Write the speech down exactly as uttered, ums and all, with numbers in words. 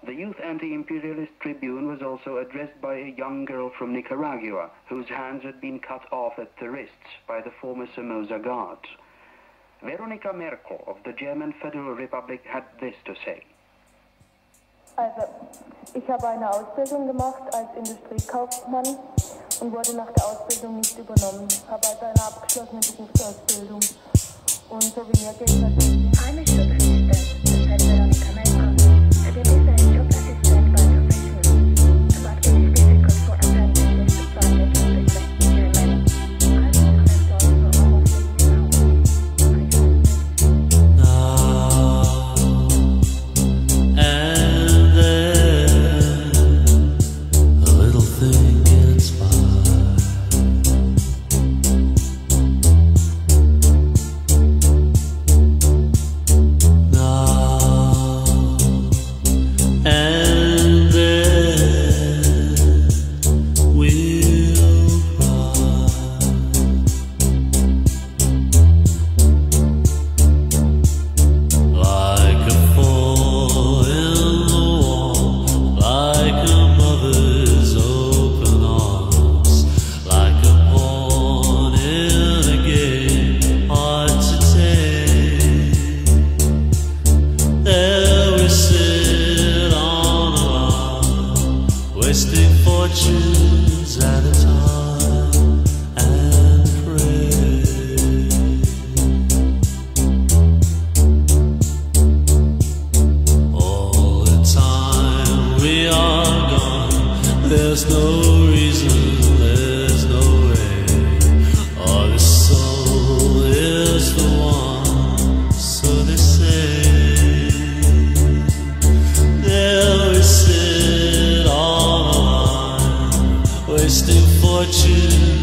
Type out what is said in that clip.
The youth anti-imperialist tribune was also addressed by a young girl from Nicaragua, whose hands had been cut off at the wrists by the former Somoza guards. Veronika Merkel of the German Federal Republic had this to say. Also, ich habe eine Ausbildung gemacht als Industriekaufmann und wurde nach der Ausbildung nicht übernommen. Ich habe also eine abgeschlossene Berufsausbildung. Und so wie mir geht es natürlich. I'm a shop assistant, said Veronika Merkel. I believe that a shop assistant by profession, but it is difficult for apprentices to find a job, especially in Germany. I was unemployed for almost a year now. Now and then, a little thing gets by. And then we'll cry. Like a fall in the wall, like a mother's open arms, like a pawn in a game, hard to take. There we sit on a line, wasting fortunes at a time, and pray. All the time we are gone, there's no reason, there's no way. Oh, the soul is the one, so they say. There we sit on a line, wasting fortune